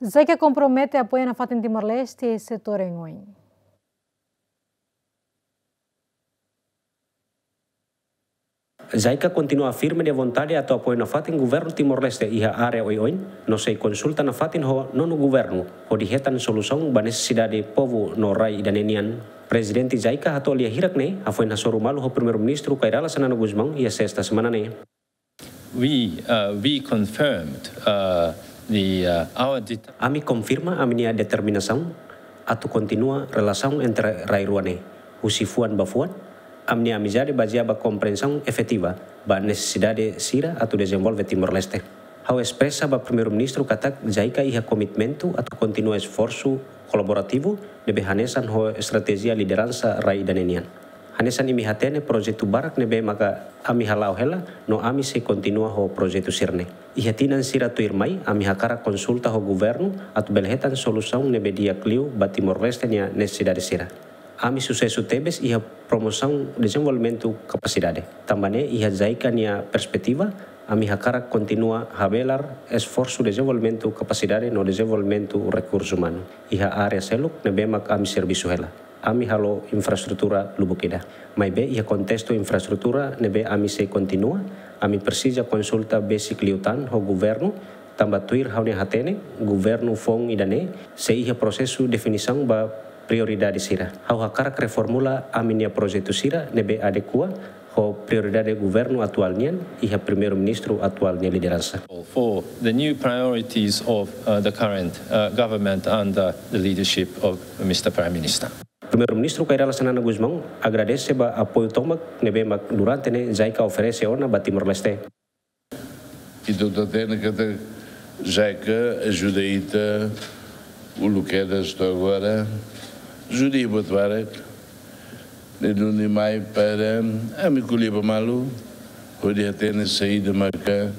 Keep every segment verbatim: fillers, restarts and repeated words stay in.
Zaika compromete apoio na fata em Timor-Leste e setor em Oi. Zaika continua firme de vontade atau apoio na fatin governo Timor-Leste iha área oi-oi, no sei consulta na fatin ho nono governo, ho dihetan solução ba necessidade povo no rai idanenian. Presidente Zaika hato lia hirak ne, afoi na soru malu ho primeiro-ministro Kairala Sanano Guzmão ia sexta semana ne. We, uh, we confirmed uh, the, uh, our... Ami confirma a minha determinação atu continua relação entre rai ruane, usifuan bafuan, a minha amizade baseada compreensão efetiva ba necessidade sira atu desenvolve Timor-Leste. Hau expressa ba primeiro-ministro katak Zaika iha komitmento atu continua esforço colaborativo nebe hanesan ho estratégia liderança rai danenian. Hanesan imi hatene projeto barak nebe maka ami halau hela no ami se continua ho projeto sirne. Ihatinan sira tu irmai ami hakara konsulta ho governo atu belhetan solução nebe dia kliu ba Timor-Leste nia necessidade sira. Ami sucesso tebes iha promoção desenvolvimento capacidade. Tambane iha Zaika nia perspectiva ami hakara continua habelar esforço desenvolvimento capacidade no desenvolvimento recurso humano. Iha área seluk nebe mak ami serviço hela. Ami halo infraestrutura lubukida. Mai be iha contexto infraestrutura nebe ami se continua. Ami precisa consulta basic liutan ho governo tamba tuir haune hatene governo fong idane se iha prosesu definição ba prioridade sira. Hau hakara reformula aminia projeto sira nebe adekua ho prioridade governo atualnya iha primeiro-ministro atualnya liderança. For the new priorities of uh, the current uh, government under the leadership of Mister Prime Minister. Primeiro-ministro Kairala Sanano Guzmão agradece ba apoio tomak nebe mak durante ne Zaika oferece ona ba Timor-Leste. Então tatena kata Zaika ajuda ita o luqueda estou agora ajuda iba barak ne duni mai para ami kuliba malu odi atena saída maka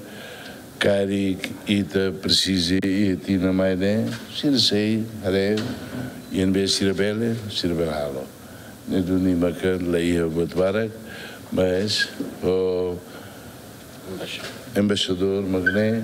kari ita precisa e tina mai ne sira sei are yen be sira bele sira belhalo ne duni maka leia bot barak mas o embaixador magne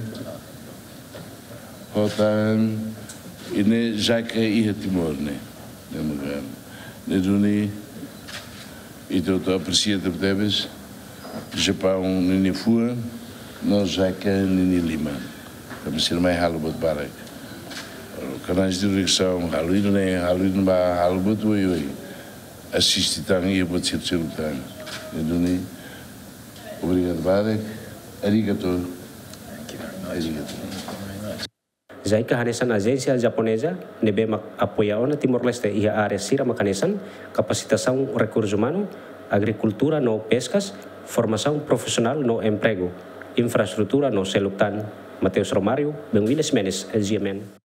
hotan ine Zaika ia Timor ne ne magan ne duni ito to aprecia te debes Japão nini fua nós Zaika nini lima kami sir mai halu bot barak canais de direção halu ino ne halu ino ba halu bot oi oi assiste tang ia bot sir sir tang ne duni obrigado barak arigato arigato. Zaika hanesan agência japonesa nebe mak apoia ona Timor-Leste iha área sira makanesan capacitação recurso humano, agricultura no pescas, formação profissional no emprego, infraestrutura no seluktan. Mateus Romário, Benguiles Menes, L G M N.